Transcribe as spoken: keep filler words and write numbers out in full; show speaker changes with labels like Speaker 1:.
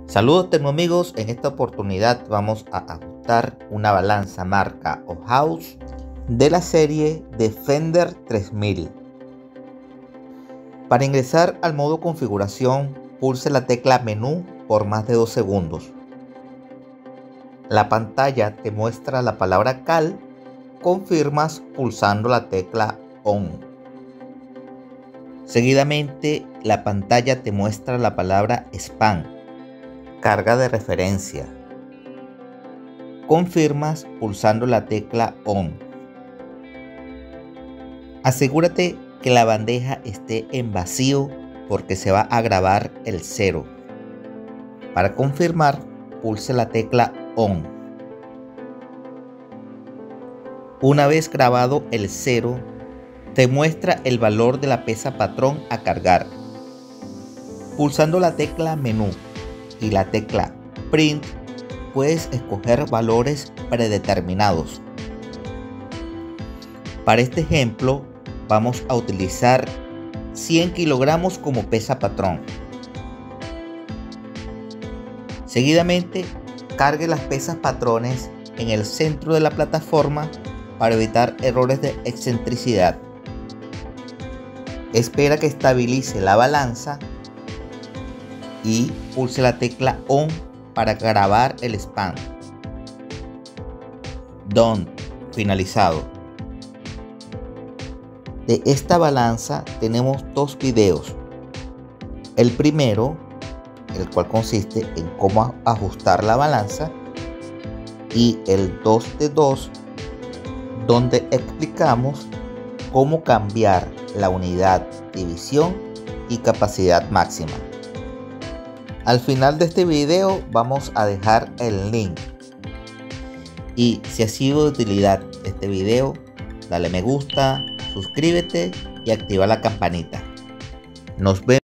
Speaker 1: Saludos termoamigos, en esta oportunidad vamos a ajustar una balanza marca House de la serie Defender tres mil. Para ingresar al modo configuración, pulse la tecla menú por más de dos segundos. La pantalla te muestra la palabra cal, confirmas pulsando la tecla on. Seguidamente la pantalla te muestra la palabra spam, carga de referencia. Confirmas pulsando la tecla on. Asegúrate que la bandeja esté en vacío porque se va a grabar el cero. Para confirmar, pulse la tecla on. Una vez grabado el cero, te muestra el valor de la pesa patrón a cargar. Pulsando la tecla menú y la tecla print, puedes escoger valores predeterminados. Para este ejemplo vamos a utilizar cien kilogramos como pesa patrón. Seguidamente cargue las pesas patrones en el centro de la plataforma para evitar errores de excentricidad. Espera que estabilice la balanza y pulse la tecla on para grabar el spam. Done, finalizado. De esta balanza tenemos dos videos. El primero, el cual consiste en cómo ajustar la balanza, y el dos de dos, donde explicamos cómo cambiar la unidad, división y capacidad máxima. Al final de este video vamos a dejar el link. Y si ha sido de utilidad este video, dale me gusta, suscríbete y activa la campanita. Nos vemos.